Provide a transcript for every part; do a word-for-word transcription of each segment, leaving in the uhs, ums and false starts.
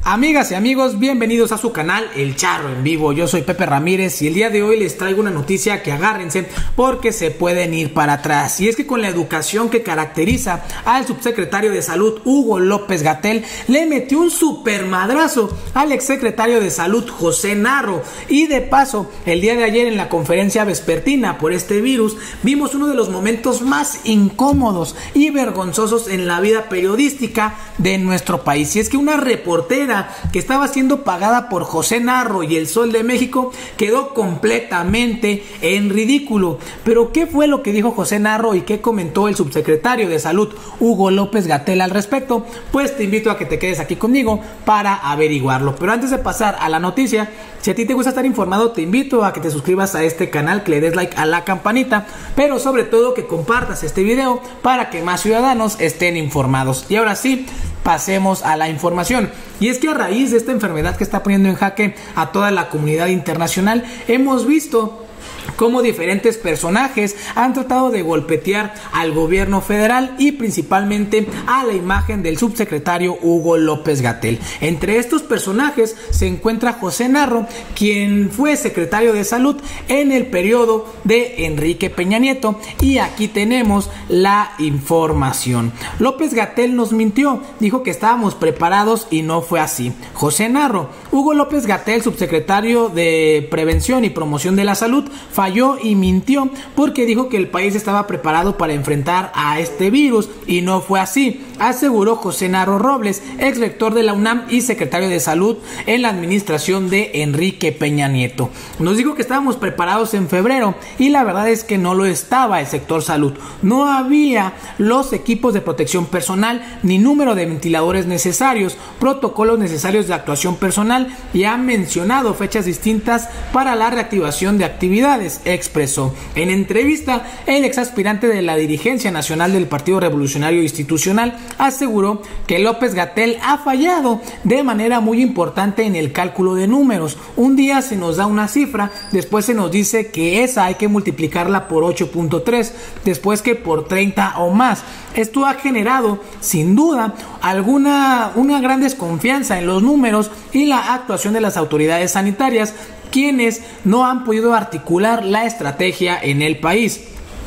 Amigas y amigos, bienvenidos a su canal El Charro en Vivo. Yo soy Pepe Ramírez y el día de hoy les traigo una noticia que agárrense porque se pueden ir para atrás. Y es que con la educación que caracteriza al subsecretario de Salud Hugo López-Gatell, le metió un super madrazo al exsecretario de Salud José Narro. Y de paso, el día de ayer en la conferencia vespertina por este virus, vimos uno de los momentos más incómodos y vergonzosos en la vida periodística de nuestro país. Y es que una reportera que estaba siendo pagada por José Narro y El Sol de México quedó completamente en ridículo. Pero ¿qué fue lo que dijo José Narro y qué comentó el subsecretario de Salud Hugo López-Gatell al respecto? Pues te invito a que te quedes aquí conmigo para averiguarlo. Pero antes de pasar a la noticia, si a ti te gusta estar informado, te invito a que te suscribas a este canal, que le des like a la campanita, pero sobre todo que compartas este video para que más ciudadanos estén informados. Y ahora sí, pasemos a la información. Y es que a raíz de esta enfermedad que está poniendo en jaque a toda la comunidad internacional, hemos visto cómo diferentes personajes han tratado de golpetear al gobierno federal y principalmente a la imagen del subsecretario Hugo López-Gatell. Entre estos personajes se encuentra José Narro, quien fue secretario de Salud en el periodo de Enrique Peña Nieto, y aquí tenemos la información. López-Gatell nos mintió, dijo que estábamos preparados y no fue así. José Narro: Hugo López-Gatell, subsecretario de Prevención y Promoción de la Salud, falló y mintió porque dijo que el país estaba preparado para enfrentar a este virus y no fue así, aseguró José Narro Robles, ex rector de la UNAM y secretario de Salud en la administración de Enrique Peña Nieto. Nos dijo que estábamos preparados en febrero y la verdad es que no lo estaba el sector salud. No había los equipos de protección personal ni número de ventiladores necesarios, protocolos necesarios de actuación personal, y han mencionado fechas distintas para la reactivación de actividades, expresó. En entrevista, el ex aspirante de la dirigencia nacional del Partido Revolucionario Institucional aseguró que López-Gatell ha fallado de manera muy importante en el cálculo de números. Un día se nos da una cifra, después se nos dice que esa hay que multiplicarla por ocho punto tres, después que por treinta o más. Esto ha generado, sin duda, alguna una gran desconfianza en los números y la actuación de las autoridades sanitarias, quienes no han podido articular la estrategia en el país.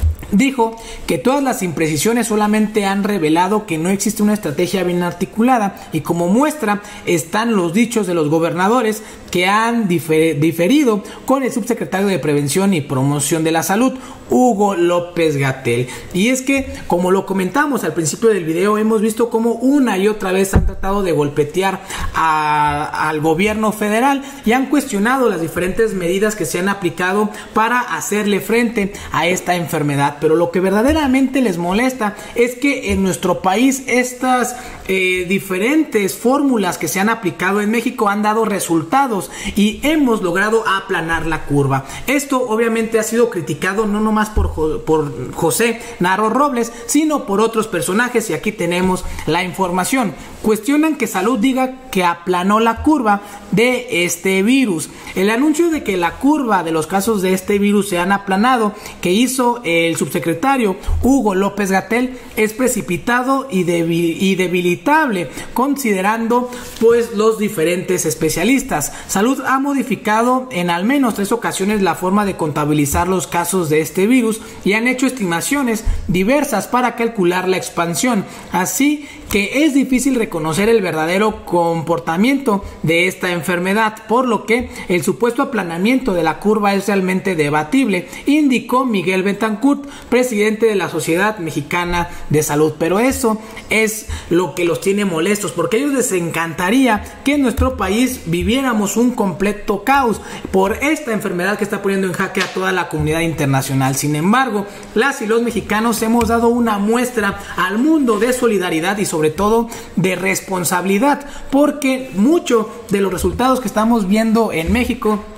Dijo que todas las imprecisiones solamente han revelado que no existe una estrategia bien articulada, y como muestra están los dichos de los gobernadores que han difer- diferido con el subsecretario de Prevención y Promoción de la Salud, Hugo López-Gatell. Y es que, como lo comentamos al principio del video, hemos visto cómo una y otra vez han tratado de golpetear a, al gobierno federal y han cuestionado las diferentes medidas que se han aplicado para hacerle frente a esta enfermedad. Pero lo que verdaderamente les molesta es que en nuestro país estas eh, diferentes fórmulas que se han aplicado en México han dado resultados y hemos logrado aplanar la curva. Esto obviamente ha sido criticado no nomás por, por José Narro Robles, sino por otros personajes, y aquí tenemos la información. Cuestionan que Salud diga que aplanó la curva de este virus. El anuncio de que la curva de los casos de este virus se han aplanado, que hizo el subsecretario Hugo López-Gatell, es precipitado y, debil, y debilitable, considerando pues los diferentes especialistas. Salud ha modificado en al menos tres ocasiones la forma de contabilizar los casos de este virus y han hecho estimaciones diversas para calcular la expansión, así que es difícil reconocer el verdadero comportamiento de esta enfermedad, por lo que el supuesto aplanamiento de la curva es realmente debatible, indicó Miguel Betancourt, presidente de la Sociedad Mexicana de Salud. Pero eso es lo que los tiene molestos, porque a ellos les encantaría que en nuestro país viviéramos un completo caos por esta enfermedad que está poniendo en jaque a toda la comunidad internacional. Sin embargo, las y los mexicanos hemos dado una muestra al mundo de solidaridad y sobre todo de responsabilidad, porque mucho de los resultados que estamos viendo en México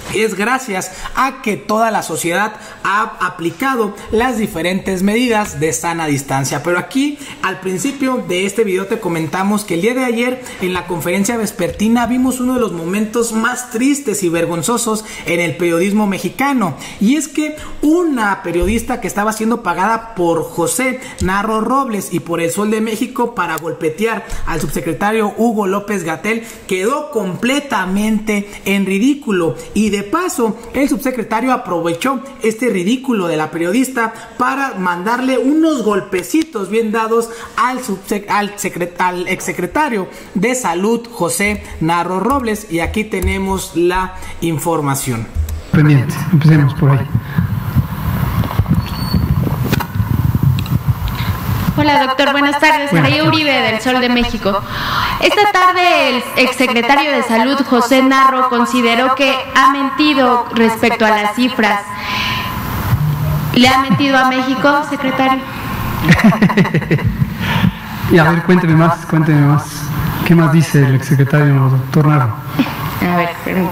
es gracias a que toda la sociedad ha aplicado las diferentes medidas de sana distancia. Pero aquí al principio de este video te comentamos que el día de ayer en la conferencia vespertina vimos uno de los momentos más tristes y vergonzosos en el periodismo mexicano, y es que una periodista que estaba siendo pagada por José Narro Robles y por El Sol de México para golpetear al subsecretario Hugo López-Gatell quedó completamente en ridículo, y de De paso, el subsecretario aprovechó este ridículo de la periodista para mandarle unos golpecitos bien dados al, al, al exsecretario de Salud, José Narro Robles, y aquí tenemos la información. Pendiente, empecemos por ahí. Hola doctor, buenas tardes. María Uribe del Sol de México. Esta tarde el exsecretario de Salud, José Narro, consideró que ha mentido respecto a las cifras. ¿Le ha mentido a México, secretario? Y a ver, cuénteme más, cuénteme más. ¿Qué más dice el exsecretario, doctor Narro? A ver, permítame.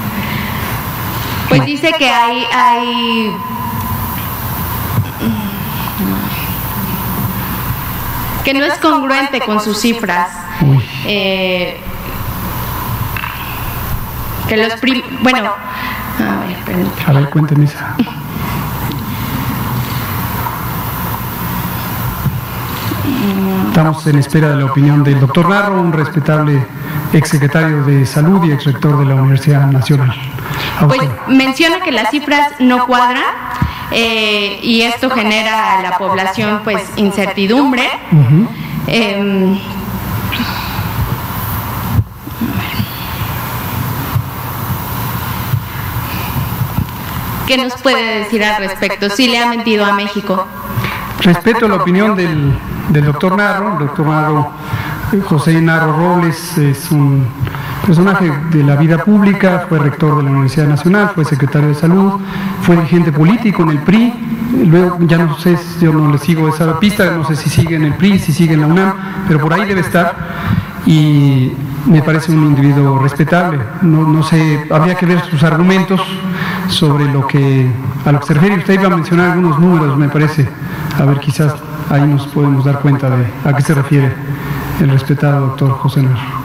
Pues dice que hay... hay que no es congruente con sus cifras, eh, que los prim bueno, a ver, permítame. A ver, cuénteme esa. Estamos en espera de la opinión del doctor Narro, un respetable exsecretario de Salud y exrector de la Universidad Nacional. Pues menciona que las cifras no cuadran. Eh, y esto genera a la población pues incertidumbre. Uh-huh. eh, ¿Qué nos puede decir al respecto? ¿Sí le ha mentido a México? Respeto la opinión del, del doctor Narro. El doctor Narro, José Narro Robles, es un personaje de la vida pública, fue rector de la Universidad Nacional, fue secretario de Salud, fue dirigente político en el P R I, luego ya no sé, yo no le sigo esa pista, no sé si sigue en el P R I, si sigue en la UNAM, pero por ahí debe estar, y me parece un individuo respetable. No, no sé, habría que ver sus argumentos sobre lo que, a lo que se refiere. Usted iba a mencionar algunos números, me parece, a ver, quizás ahí nos podemos dar cuenta de a qué se refiere el respetado doctor José Narro.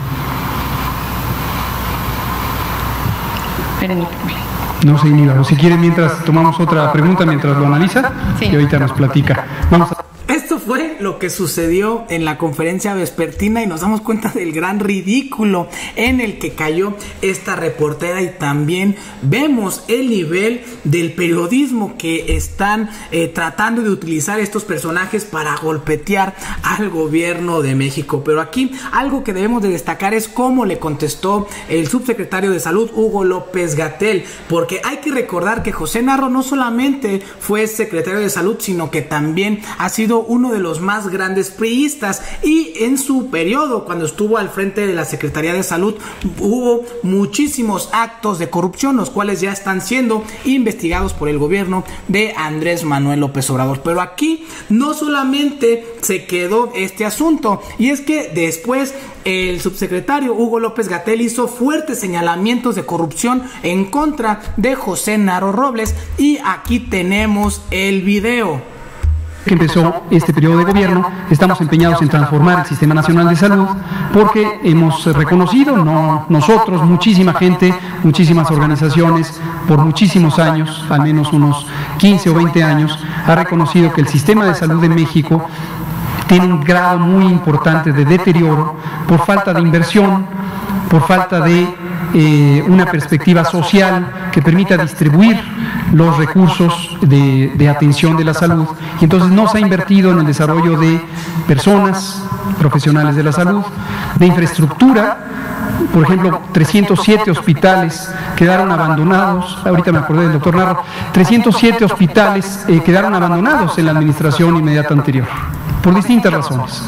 Permítame. No se inhiba. O si quiere, mientras tomamos otra pregunta, mientras lo analiza, sí. Y ahorita nos platica. Vamos a... Esto fue lo que sucedió en la conferencia vespertina y nos damos cuenta del gran ridículo en el que cayó esta reportera, y también vemos el nivel del periodismo que están eh, tratando de utilizar estos personajes para golpetear al gobierno de México. Pero aquí algo que debemos de destacar es cómo le contestó el subsecretario de Salud, Hugo López-Gatell, porque hay que recordar que José Narro no solamente fue secretario de Salud, sino que también ha sido uno de los más grandes priistas, y en su periodo, cuando estuvo al frente de la Secretaría de Salud, hubo muchísimos actos de corrupción, los cuales ya están siendo investigados por el gobierno de Andrés Manuel López Obrador. Pero aquí no solamente se quedó este asunto, y es que después el subsecretario Hugo López-Gatell hizo fuertes señalamientos de corrupción en contra de José Narro Robles, y aquí tenemos el video. Que empezó este periodo de gobierno, estamos empeñados en transformar el Sistema Nacional de Salud, porque hemos reconocido, no nosotros, muchísima gente, muchísimas organizaciones, por muchísimos años, al menos unos quince o veinte años, ha reconocido que el sistema de salud de México tiene un grado muy importante de deterioro por falta de inversión, por falta de eh, una perspectiva social que permita distribuir los recursos de, de atención de la salud, y entonces no se ha invertido en el desarrollo de personas, profesionales de la salud, de infraestructura. Por ejemplo, trescientos siete hospitales quedaron abandonados, ahorita me acordé del doctor Narro, trescientos siete hospitales eh, quedaron abandonados en la administración inmediata anterior, por distintas razones.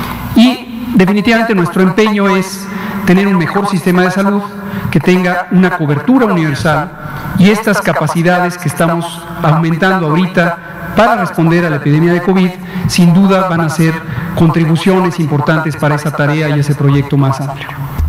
Y definitivamente nuestro empeño es tener un mejor sistema de salud que tenga una cobertura universal, y estas capacidades que estamos aumentando ahorita para responder a la epidemia de COVID, sin duda van a ser contribuciones importantes para esa tarea y ese proyecto más amplio.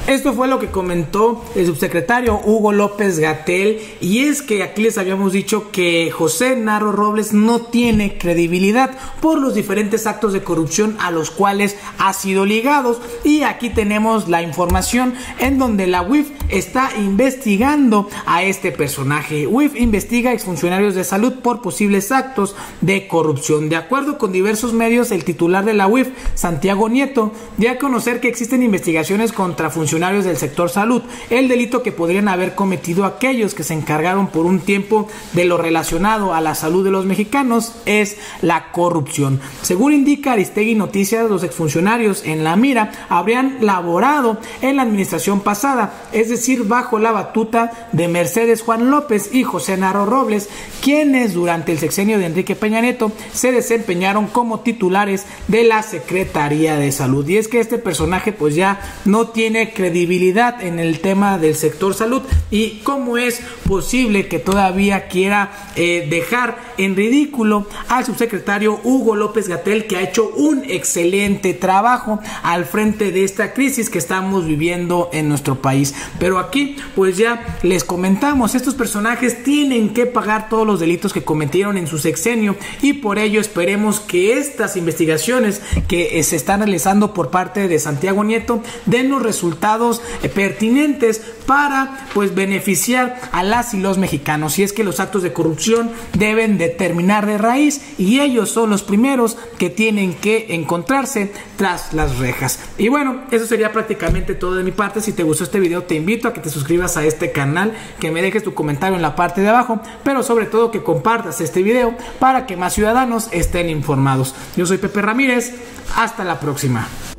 Esto fue lo que comentó el subsecretario Hugo López-Gatell, y es que aquí les habíamos dicho que José Narro Robles no tiene credibilidad por los diferentes actos de corrupción a los cuales ha sido ligado, y aquí tenemos la información en donde la U I F está investigando a este personaje. U I F investiga a exfuncionarios de salud por posibles actos de corrupción. De acuerdo con diversos medios, el titular de la U I F, Santiago Nieto, dio a conocer que existen investigaciones contra funcionarios del sector salud, el delito que podrían haber cometido aquellos que se encargaron por un tiempo de lo relacionado a la salud de los mexicanos es la corrupción. Según indica Aristegui Noticias, los exfuncionarios en la mira habrían laborado en la administración pasada, es decir, bajo la batuta de Mercedes Juan López y José Narro Robles, quienes durante el sexenio de Enrique Peña Nieto se desempeñaron como titulares de la Secretaría de Salud. Y es que este personaje pues ya no tiene credibilidad en el tema del sector salud, y cómo es posible que todavía quiera eh, dejar en ridículo al subsecretario Hugo López-Gatell, que ha hecho un excelente trabajo al frente de esta crisis que estamos viviendo en nuestro país. Pero aquí pues ya les comentamos, estos personajes tienen que pagar todos los delitos que cometieron en su sexenio, y por ello esperemos que estas investigaciones que eh, se están realizando por parte de Santiago Nieto den los resultados eh, pertinentes para pues beneficiar a las y los mexicanos. Y es que los actos de corrupción deben de terminar de raíz, y ellos son los primeros que tienen que encontrarse tras las rejas. Y bueno, eso sería prácticamente todo de mi parte. Si te gustó este video, te invito a que te suscribas a este canal, que me dejes tu comentario en la parte de abajo, pero sobre todo que compartas este video para que más ciudadanos estén informados. Yo soy Pepe Ramírez, hasta la próxima.